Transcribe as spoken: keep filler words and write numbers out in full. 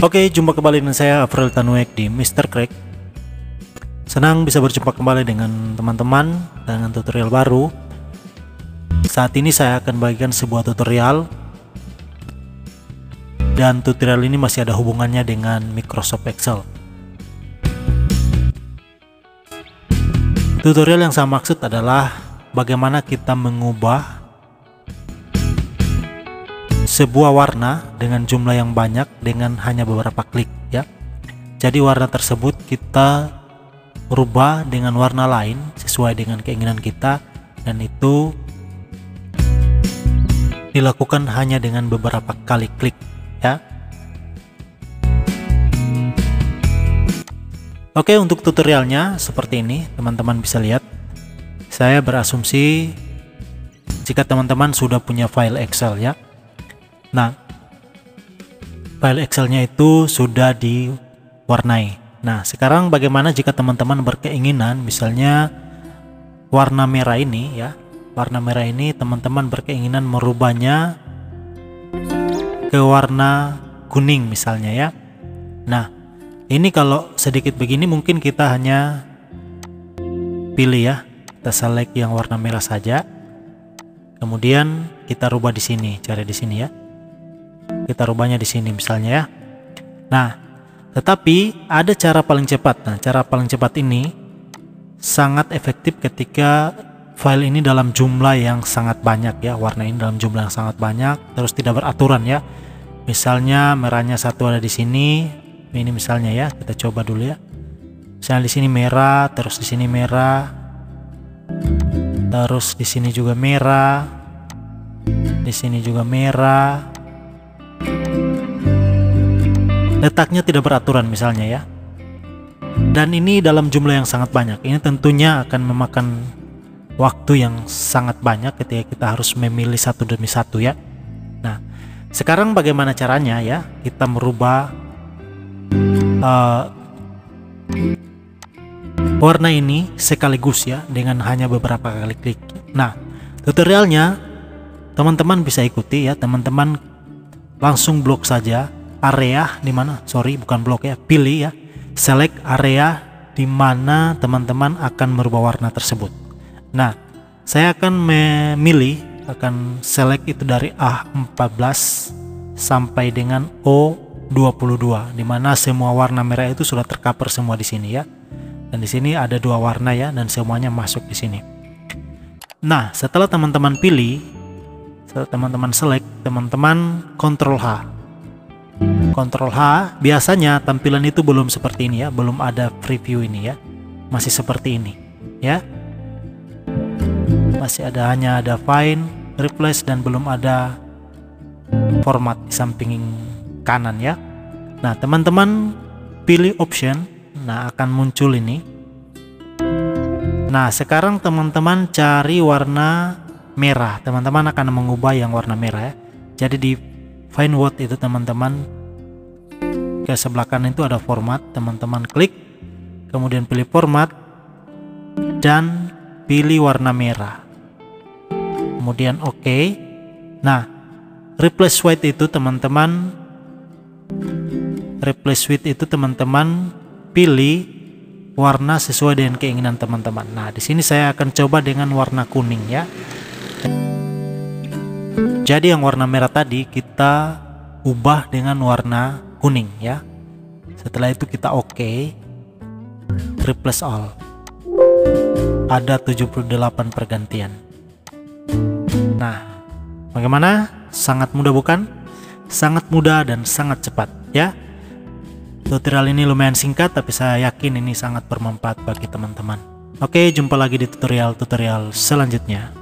Oke, jumpa kembali dengan saya Afril Tanuek di Mister Crack. Senang bisa berjumpa kembali dengan teman-teman dengan tutorial baru. Saat ini saya akan bagikan sebuah tutorial, dan tutorial ini masih ada hubungannya dengan Microsoft Excel. Tutorial yang saya maksud adalah bagaimana kita mengubah sebuah warna dengan jumlah yang banyak dengan hanya beberapa klik ya. Jadi warna tersebut kita rubah dengan warna lain sesuai dengan keinginan kita, dan itu dilakukan hanya dengan beberapa kali klik ya. Oke, untuk tutorialnya seperti ini, teman-teman bisa lihat. Saya berasumsi jika teman-teman sudah punya file Excel ya. Nah, file Excelnya itu sudah diwarnai. Nah, sekarang bagaimana jika teman-teman berkeinginan misalnya warna merah ini ya, warna merah ini teman-teman berkeinginan merubahnya ke warna kuning misalnya ya. Nah, ini kalau sedikit begini mungkin kita hanya pilih ya, kita select yang warna merah saja. Kemudian kita rubah di sini, cari di sini ya. Kita rubahnya di sini misalnya ya. Nah, tetapi ada cara paling cepat. Nah, cara paling cepat ini sangat efektif ketika file ini dalam jumlah yang sangat banyak ya, warna ini dalam jumlah yang sangat banyak, terus tidak beraturan ya. Misalnya merahnya satu ada di sini, ini misalnya ya, kita coba dulu ya. Misalnya di sini merah, terus di sini merah, terus di sini juga merah, di sini juga merah. Letaknya tidak beraturan misalnya ya. Dan ini dalam jumlah yang sangat banyak. Ini tentunya akan memakan waktu yang sangat banyak ketika kita harus memilih satu demi satu ya. Nah, sekarang bagaimana caranya ya kita merubah uh, warna ini sekaligus ya dengan hanya beberapa kali klik. Nah, tutorialnya teman-teman bisa ikuti ya. Teman-teman langsung blok saja area di mana, sorry bukan blok ya, pilih ya, select area di mana teman-teman akan merubah warna tersebut. Nah, saya akan memilih, akan select itu dari A empat belas sampai dengan O dua puluh dua, di mana semua warna merah itu sudah tercover semua di sini ya. Dan di sini ada dua warna ya, dan semuanya masuk di sini. Nah, setelah teman-teman pilih, setelah teman-teman select, teman-teman Ctrl H. Ctrl H, biasanya tampilan itu belum seperti ini ya, belum ada preview ini ya, masih seperti ini ya, masih ada hanya ada find, replace, dan belum ada format di samping kanan ya. Nah, teman-teman pilih option, nah akan muncul ini. Nah, sekarang teman-teman cari warna merah, teman-teman akan mengubah yang warna merah ya. Jadi di find word itu teman-teman ke sebelah kanan itu ada format, teman-teman klik, kemudian pilih format dan pilih warna merah, kemudian oke. Okay. Nah, replace white itu teman-teman replace white itu teman-teman pilih warna sesuai dengan keinginan teman-teman. Nah, di sini saya akan coba dengan warna kuning ya. Jadi yang warna merah tadi kita ubah dengan warna kuning ya. Setelah itu kita oke, okay, replace all. Ada tujuh puluh delapan pergantian. Nah, bagaimana? Sangat mudah bukan? Sangat mudah dan sangat cepat ya. Tutorial ini lumayan singkat, tapi saya yakin ini sangat bermanfaat bagi teman-teman. Oke, jumpa lagi di tutorial-tutorial selanjutnya.